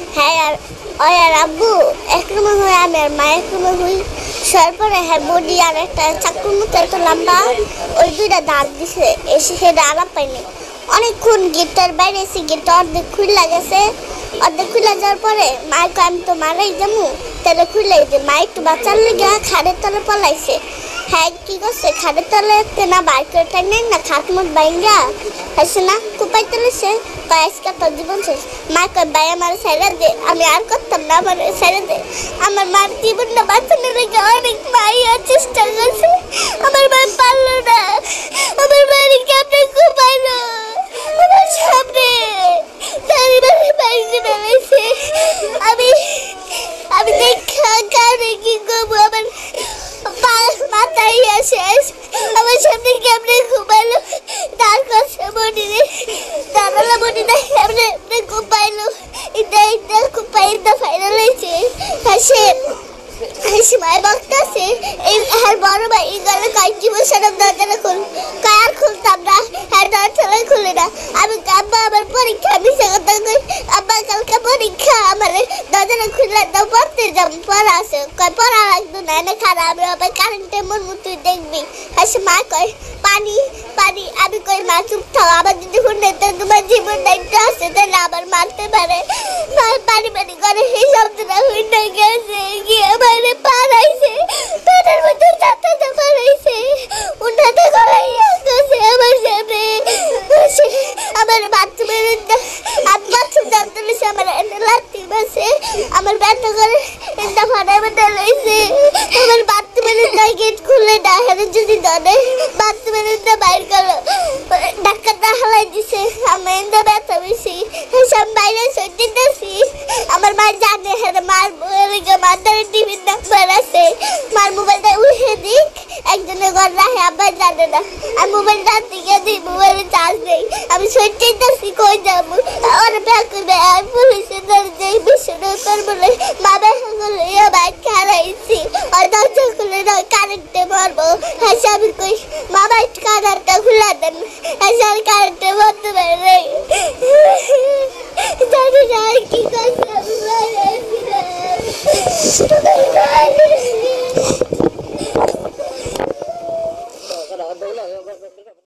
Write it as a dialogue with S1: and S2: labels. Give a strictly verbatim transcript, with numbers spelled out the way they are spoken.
S1: হ্যাঁ আর ওই আর আব্বু একরকম হয়ে আমি আর মা একরকম হই। শোয়ার পরে হ্যাঁ বডি আর একটা চাকুর মতো এত লম্বা ওই দুইটা দাঁত দিছে, এসে সেটা আলাপ পাইনি। অনেকক্ষণ গেটটার বাইরে এসে গেটটা অর্ধেক খুলে গেছে। অর্ধেক খুলে যাওয়ার পরে মাকে আমি তো মারাই যাবো, তাহলে খুলে যে মা একটু বাচ্চার লেগে খাটের তলে পলাইছে। হ্যাঁ কি করছে, খাটের তলে না বাইর করে টাইনে না খাট মুট বাইঙ্গা হয়েছে না কুপাই তুলেছে। কয় আজকে তোর জীবন শেষ। মা কয় ভাই আমার সাইরা দে, আমি আর করতাম না, আমার সাইরা দে। আমার মার জীবনটা বাঁচানোর লেগে অনেক মাইয়া চেষ্টা করছে, আমার মা পারলো না। আমার মায়ের কেমনে কুপাইলো আমার সামনে আমি আমি দেখা কারণে কি করবো, আমার মাথায় শেষ। আমার সামনে কেমনে ঘুমাইলো, তার কাছে মনে নেই, দাঁড়ালো মনে নেই কেমনে ঘুমাইলো। এটা এটা ঘুমাই এটা ফাইনাল হয়েছে। সে সে মায়ের বক্তাছে এই হ্যাঁ বড় ভাই এই গেলে কয়েক জীবন সারাম দরজাটা খুল কার খুলতাম না, হ্যাঁ দরজাটা খুলে না। আমি আব্বা আমার পরীক্ষা আমি সে কথা কই, আব্বা কালকে পরীক্ষা আমার দরজাটা খুলে দাও, পড়তে যাম পড়া আছে। কয় পড়া লাগতো না, এনে খারাপ আমি আবার কারেন্টে মন তুই দেখবি। হ্যাঁ সে মা কয় পানি পানি, আমি কই মা চুপ থাও, আমার যদি শুনে তো তোমার জীবন দায়িত্ব আছে তাহলে আবার মারতে পারে। পানি পানি করে সেই শব্দটা শুনে গেছে গিয়ে বাইরে পাড়াইছে, পেটের মধ্যে চাটাতে পাড়াইছে, উঠাতে করাইয়া গেছে আমার সামনে। আমার বাথরুমের হাত বাথরুম জানতে লেছে, আমার এনে লাঠি বাসে আমার ব্যথা করে এটা ফাটায় ব্যথা লইছে। আমার বাথরুমের গেট খুলে না হেরে যদি ধরে বাথরুমের বাইর করলো, ডাক্তারটা হালাই দিছে, আমি এটা ব্যথা বেশি সব বাইরে সত্যি। আমার মা জানে হ্যাঁ মার মাথার টিভির নাম্বার আছে, মার মোবাইলটা উঠে দিক একজনের ঘর রাখে, আবার জানে না। আর মোবাইল রাত দিকে দিই, মোবাইলে চার্জ নেই, আমি সত্যি কই যাবো আমার ব্যাগ করবে। আমি পুলিশের দরজায় বিশ্বনাথ বলে মা ব্যাখ্যা করলে বাইক হারাইছি, আর দরজা খুলে নয় কারেন্টে মারবো। হ্যাঁ আমি কই মা বাইক কারেন্টটা খুলে দেন, হ্যাঁ কারেন্টে মারতে পারে জানি না কি করছে।